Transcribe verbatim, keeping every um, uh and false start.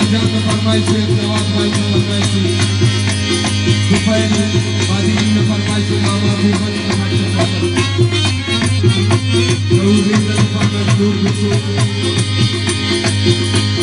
जान में फरमाइश है, नवाज भाई में फरमाइश है, सुफैन बादी में फरमाइश है, मामा भूपन में फरमाइश है, जरूर भी में फरमाइश दूर दूर